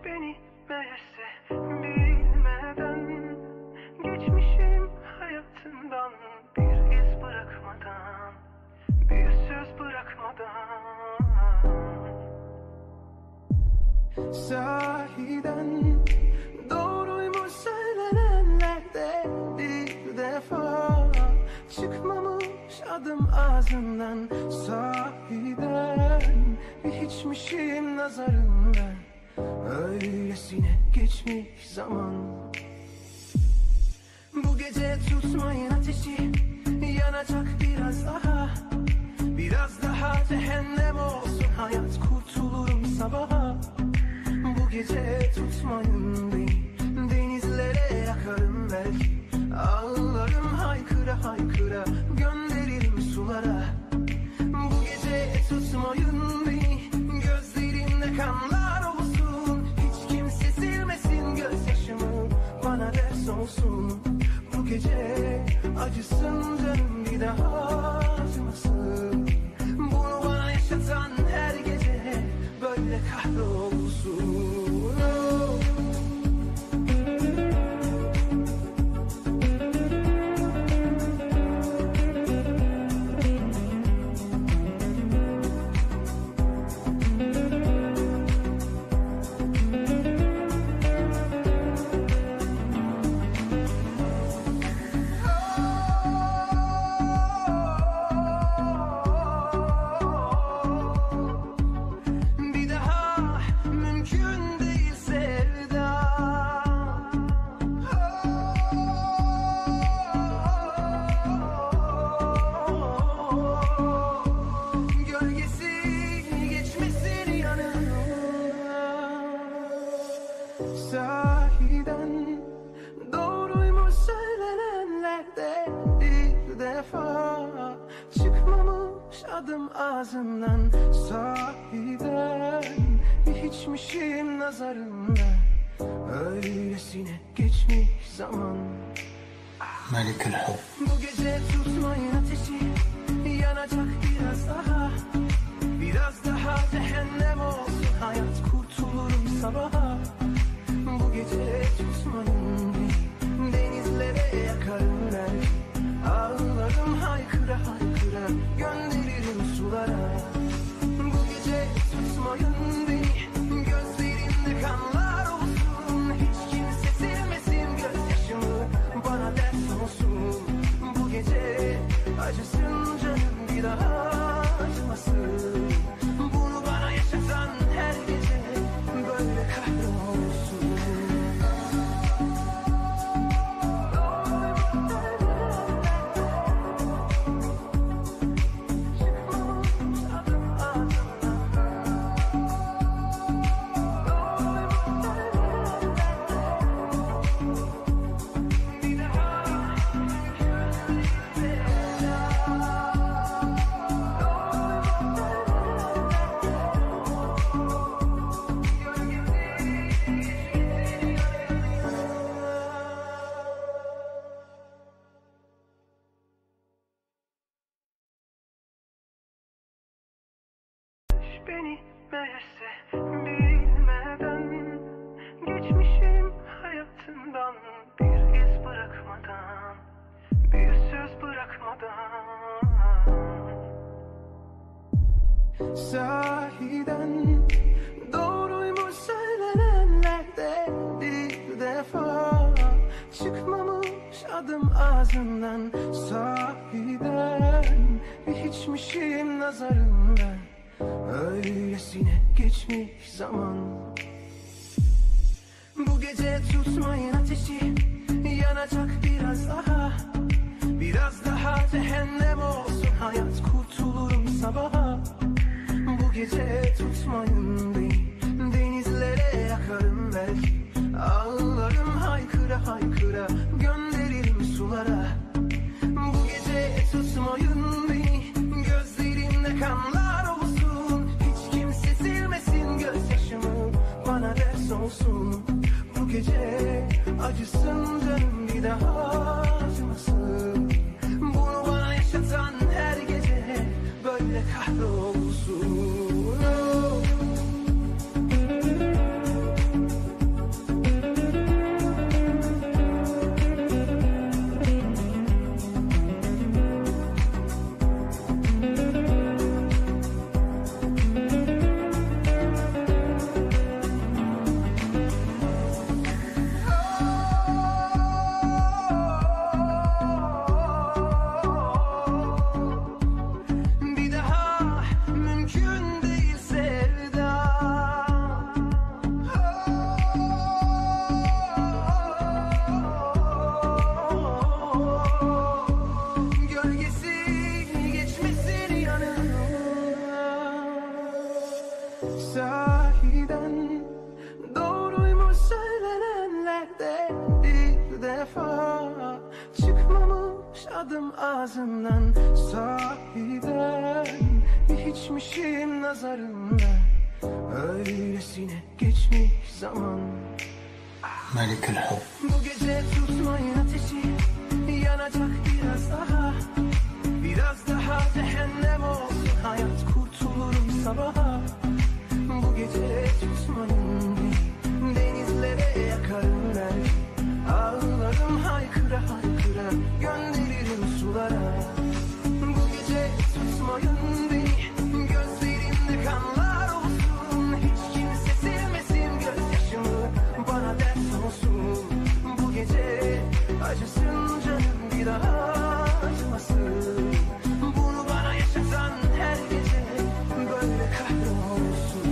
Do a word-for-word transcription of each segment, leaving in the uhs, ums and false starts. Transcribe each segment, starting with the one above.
beni meğerse bilmeden, geçmişim hayatından bir iz bırakmadan, bir söz bırakmadan. Sahiden doğruymuş söylenenlerde, bir defa çıkmamış adım ağzından. Sahiden bir hiçmişim nazarından, öylesine geçmiş zaman. Bu gece tutmayın ateşi, yanacak biraz daha, biraz daha cehennem olsun hayat, kurtulurum sabaha. Bu gece tutmayın beni, denizlere yakarım belki, ağlarım haykıra haykıra, gönderirim sulara. Bu gece tutmayın beni, gözlerimde kanlar olsun, hiç kimse silmesin gözyaşımı, bana ders olsun. Bu gece acısın canım, bir daha acımasın. Bunu bana yaşatan her gece böyle kahrolsun. Sahiden doğruymuş söylenenlerde, bir defa çıkmamış adım ağzından. Sahiden bir hiçmişim nazarında, öylesine geçmiş zaman. Melikül Hub. Bu gece tutmayın ateşi, yanacak biraz daha, biraz daha cehennem olsun hayat, kurtulurum sabaha. Bu gece tutmayın beni, denizlere yakarım belki, ağlarım haykıra haykıra, gönderirim sulara. Bu gece tutmayın beni, gözlerimde kanlar olsun, hiç kimse silmesin gözyaşımı, bana ders olsun. Bu gece acısın canım, bir daha acımasın. Bunu bana yaşatan her gece böyle kahrolsun. Beni meğerse bilmeden, geçmişim hayatından bir iz bırakmadan, bir söz bırakmadan. Sahiden doğruymuş söylenenlerde, bir defa çıkmamış adım ağzından. Sahiden bir hiçmişim nazarından, öylesine geçmiş zaman. Bu gece tutmayın ateşi, yanacak biraz daha, biraz daha cehennem olsun hayat, kurtulurum sabaha. Bu gece tutmayın beni, denizlere yakarım belki, ağlarım haykıra haykıra, gönderirim sulara. Bu gece tutmayın beni, gözlerimde kanlar olsun, hiç kimse silmesin gözyaşımı, bana ders olsun. Bu gece acısın canım, bir daha acımasın. Bunu bana yaşatan her gece böyle kahrolsun. ağzından. Sahiden bir hiçmişim nazarında. Öylesine geçmiş zaman. Melikül Hub. Bu gece tutmayın ateşi, yanacak biraz daha. Biraz daha cehennem olsun hayat, kurtulurum sabaha. Bu gece tutmayın beni, denizlere yakarım ben. Ağlarım haykıra haykıra, gönderirim sulara. Bu gece tutmayın beni, gözlerimde kanlar olsun. Hiç kimse silmesin gözyaşımı, bana ders olsun. Bu gece acısın canım, bir daha acımasın. Bunu bana yaşatan her gece böyle kahrolsun.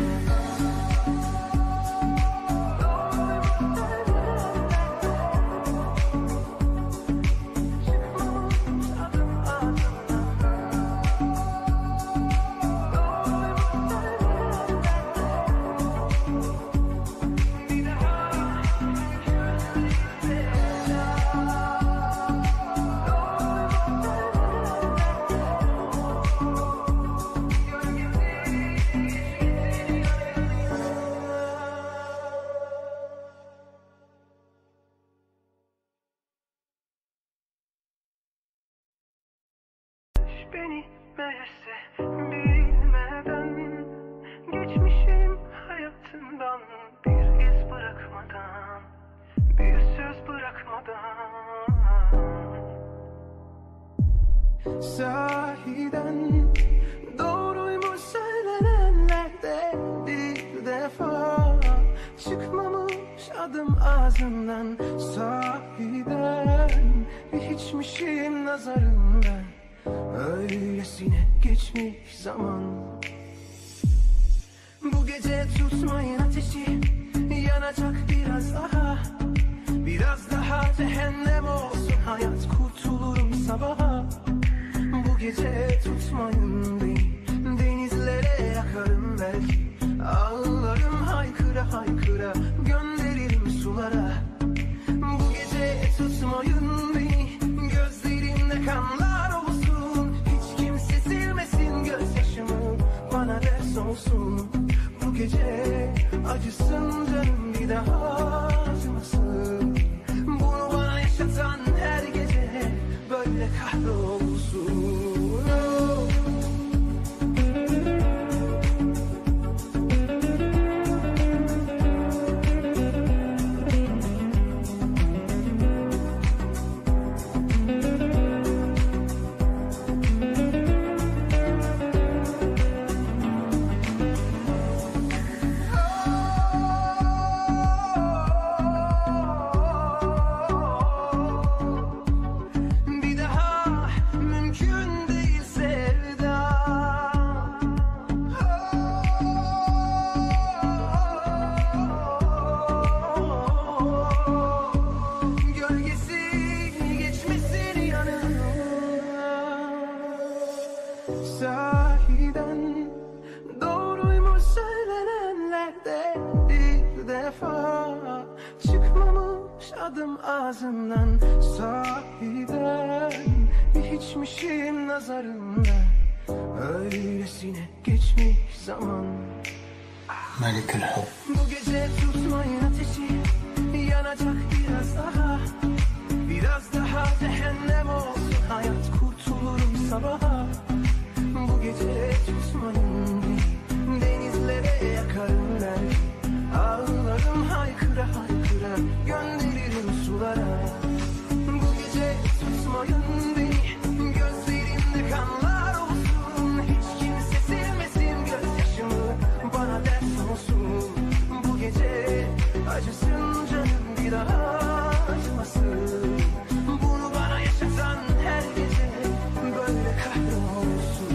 Beni meğerse bilmeden, geçmişim hayatından bir iz bırakmadan, bir söz bırakmadan. Sahiden doğruymuş söylenenlerde, bir defa çıkmamış adım ağzından. Sahiden bir hiçmişim nazarından. Öylesine geçmiş zaman. Bu gece tutmayın ateşi, yanacak biraz daha. Biraz daha cehennem olsun hayat, kurtulurum sabaha. Bu gece tutmayın beni, denizlere yakarım belki. Ağlarım haykıra haykıra, gönderirim sulara. Bu gece tutmayın beni, gözlerimde kanlar olsun. Bana ders olsun. Bu gece acısın canım, bir daha acımasın. Bunu bana yaşatan her gece böyle kahrolsun. Sahiden doğruymuş söylenenlerde, bir defa çıkmamış adım ağzından. Sahiden bir hiçmişim nazarında. Öylesine geçmiş zaman. Melikül Hub. Bu gece tutmayın ateşi, yanacak biraz daha. Biraz daha cehennem olsun hayat, kurtulurum sabaha. Bu gece tutmayın beni, denizlere yakarım ben. Ağlarım haykıra haykıra, gönderirim sulara. Bu gece tutmayın beni, gözlerimde kanlar olsun. Hiç kimse silmesin gözyaşımı, bana ders olsun. Bu gece acısın canım, bir daha acımasın. Bunu bana yaşatan her gece böyle kahrolsun.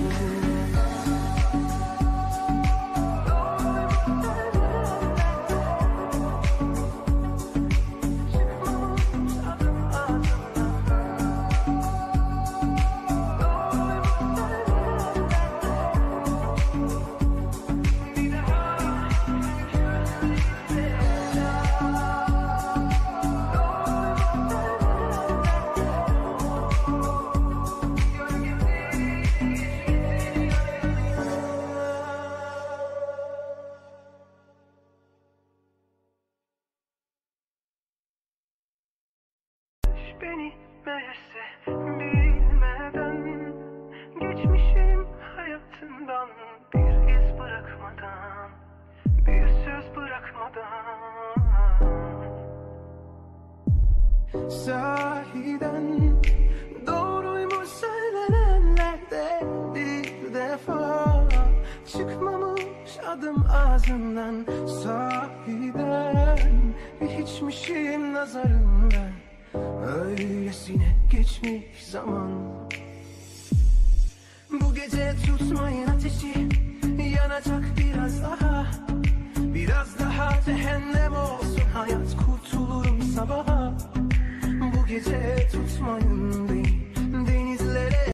beni meğerse bilmeden. Geçmişim hayatından bir iz bırakmadan, bir söz bırakmadan. Sahiden doğruymuş söylenenlerde bir defa çıkmamış adım ağzından. Sahiden bir hiçmişim nazarından, öylesine geçmiş zaman. Bu gece tutmayın ateşi, yanacak biraz daha. Biraz daha cehennem olsun hayat, kurtulurum sabaha. Bu gece tutmayın beni.